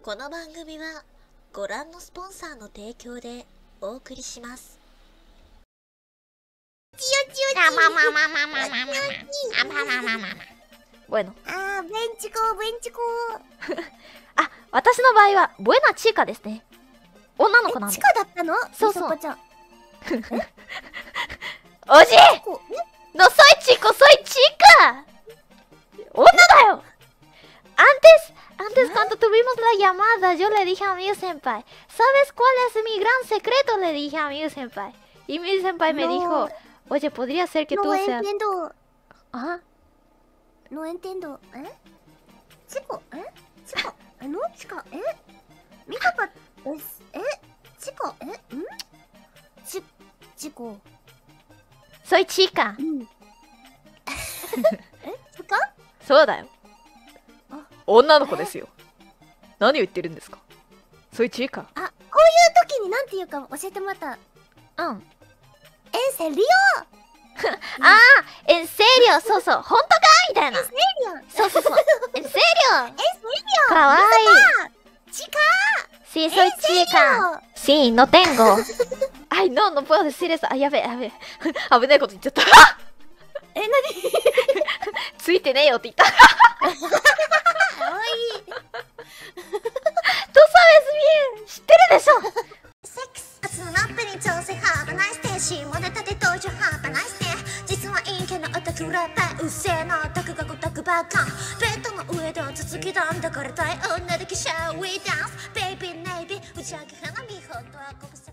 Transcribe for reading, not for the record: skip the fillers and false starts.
この番組はご覧のスポンサーの提供でお送りします。 Bueno。 ベンチコ。 あ、私の場合はボエナチーカですね。女の子なんで。 チカだったの？ そうそう。 みそこちゃん。 おじのソイチコソイチーカ女だよ。Antes cuando tuvimos la llamada, yo le dije a mi senpai, ¿sabes cuál es mi gran secreto? Le dije a mi senpai. Y mi senpai me dijo, oye, podría ser que tú seas... ¿Ah? No entiendo. Chico, Chico, no, chica, mi papá es... Chico, Chico. Soy chica. Chica? そうだよ。女の子ですよ。何を言ってるんですか。そういうチーカ。 こういう時になんて言うか教えてもらった。 うん。 エンセリオ。 ああ、エンセリオ、そうそう、本当かみたいな。 エンセリそうそうそう。エンセリオ。 オ。 かわいい。 chica. Sí, soy chica. Sí, no tengo. Ay, no puedo decir eso. Ah, やべえ。危ないこと言っちゃった。 何？ ついてねえよって言った。 かわいい。 Tú sabes bien. 知ってるでしょ。 セックス初のラップに挑戦ハーバナイステーシーモデ立て登場ハーバナイステー実は陰キャのオタクラッパーうっせえなオタクがごたくばっかベッドの上で続きだんだからたい女だけシャーウィーダンスベイビーネイビー打ち上げ花火本当はご無沙汰